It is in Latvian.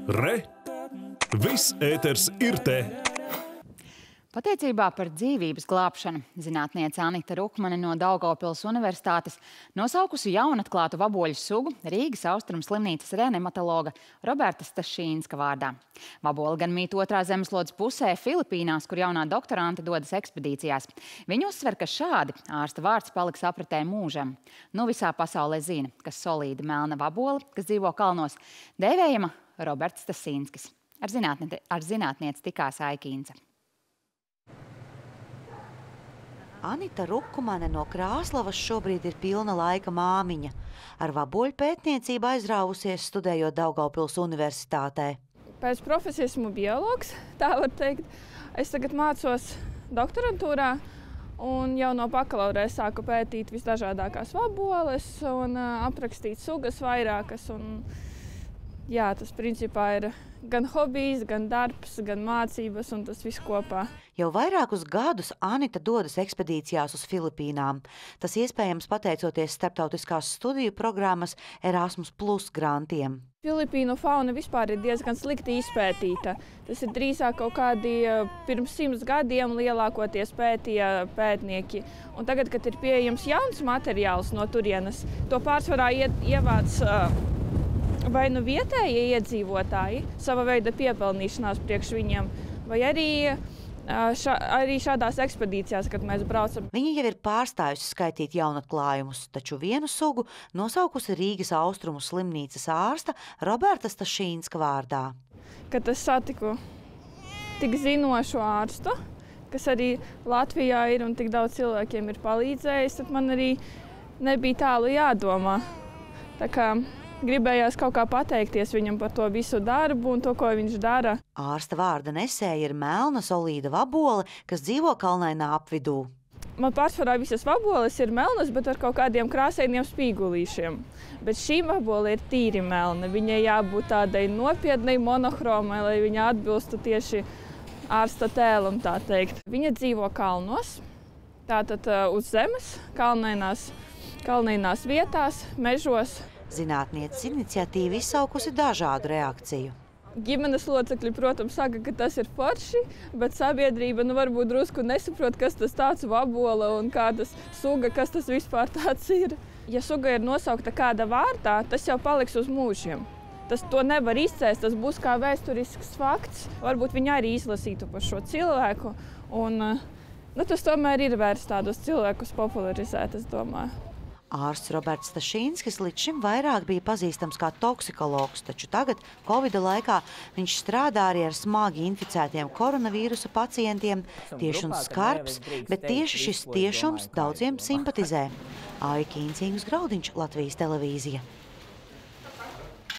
Re! Viss ēters ir te! Pateicībā par dzīvības glābšanu zinātniece Anita Rukmane no Daugavpils Universitātes nosaukusi jaunatklātu vaboļu sugu Rīgas Austrumu slimnīcas reanimatologa Roberta Stašīnska vārdā. Vaboli gan mīt otrā zemeslodes pusē Filipīnās, kur jaunā doktorante dodas ekspedīcijās. Viņa uzsver, ka šādi ārsta vārds paliks apritē mūžam. Nu visā pasaulē zina, ka solīda melna vabola, kas dzīvo kalnos, dēvējama Roberts Stašīnskis. Ar zinātnieci tikās Aikīnce. Anita Rukmane no Krāslavas šobrīd ir pilna laika māmiņa. Ar vaboļu pētniecību aizrāvusies studējot Daugavpils Universitātē. Pēc profesijas esmu biologs, tā var teikt. Es tagad mācos doktorantūrā un jau no bakalaura sāku pētīt visdažādākās vaboles un aprakstīt sugas vairākas. Jā, tas principā ir gan hobijs, gan darbs, gan mācības un tas viss kopā. Jau vairākus gadus Anita dodas ekspedīcijās uz Filipīnām. Tas iespējams pateicoties starptautiskās studiju programmas Erasmus+ grantiem. Filipīnu fauna vispār ir diezgan slikti izpētīta. Tas ir drīzāk kaut kādi pirms 100 gadiem lielākoties pētīja pētnieki. Un tagad, kad ir pieejams jauns materiāls no turienes, to pārsvarā ievāc vai nu vietējie iedzīvotāji, sava veida piepelnīšanās priekš viņiem, vai arī šādās ekspedīcijās, kad mēs braucam. Viņa jau ir pārstājusi skaitīt jaunatklājumus, taču vienu sugu nosaukusi Rīgas Austrumu slimnīcas ārsta Roberta Stašīnska vārdā. Kad es satiku tik zinošu ārstu, kas arī Latvijā ir un tik daudz cilvēkiem ir palīdzējis, tad man arī nebija tālu jādomā. Tā kā gribējās kaut kā pateikties viņam par to visu darbu un to, ko viņš dara. Ārsta vārda nesēja ir melna solīda vabole, kas dzīvo kalnainā apvidū. Man pārsvarā visas vaboles ir melnas, bet ar kaut kādiem krāsainiem spīgulīšiem. Bet šī vabole ir tīri melna. Viņai jābūt tādai nopietnai monochromai, lai viņa atbilstu tieši ārsta tēlam, tā teikt. Viņa dzīvo kalnos, tātad uz zemes, kalnainās vietās, mežos. Zinātnieces iniciatīva izsaukusi dažādu reakciju. Ģimenes locekļi, protams, saka, ka tas ir forši, bet sabiedrība varbūt drusku nesaprot, kas tas tāds vabola un kādas suga, kas tas vispār tāds ir. Ja suga ir nosaukta kāda vārdā, tas jau paliks uz mūžiem. To nevar izcēst, tas būs kā vēsturisks fakts. Varbūt viņi arī izlasītu par šo cilvēku. Tas tomēr ir vērts tādus cilvēkus popularizēt, es domāju. Ārsts Roberts Stašīnskis līdz šim vairāk bija pazīstams kā toksikologs, taču tagad, Covida laikā, viņš strādā arī ar smagi inficētiem koronavīrusa pacientiem, tieši un skarbs, bet tieši šis tiešums daudziem simpatizē. Aikīnce, Graudiņš, Latvijas televīzija.